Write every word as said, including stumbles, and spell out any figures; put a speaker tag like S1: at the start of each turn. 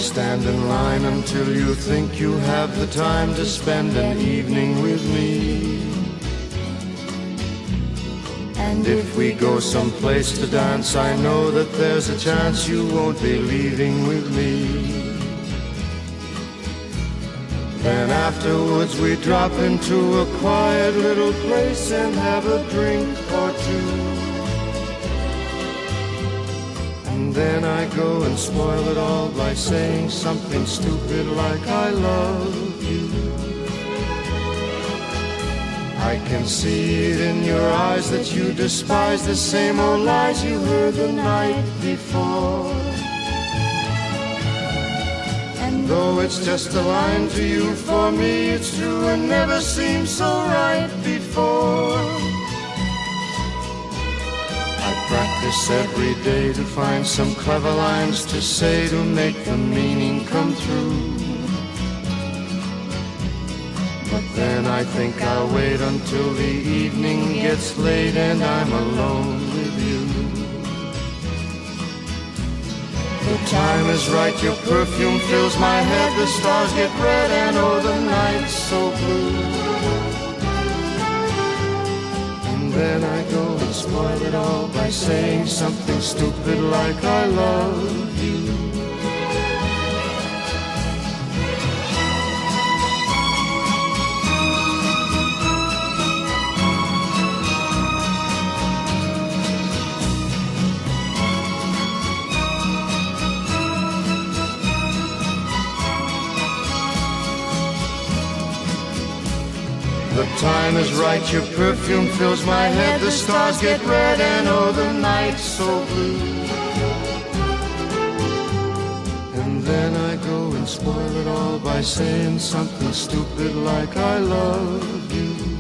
S1: stand in line until you think you have the time to spend an evening with me. And if we go someplace to dance, I know that there's a chance you won't be leaving with me. Then afterwards we drop into a quiet little place and have a drink or two. And then I go and spoil it all by saying something stupid like I love you. I can see it in your eyes that you despise the same old lies you heard the night before. And though it's just a line to you, for me it's true and never seemed so right before. I practice every day to find some clever lines to say to make the meaning come through. But then I think I'll wait until the evening gets late and I'm alone with you. The time is right, your perfume fills my head, the stars get red and oh the night's so blue. And then I go and spoil it all by saying something stupid like I love you. The time is right, your perfume fills my head, the stars get red and oh the night's so blue. And then I go and spoil it all by saying something stupid like I love you.